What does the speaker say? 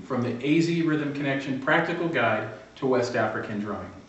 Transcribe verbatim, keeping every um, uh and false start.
from the A Z Rhythm Connection Practical Guide to West African Drumming.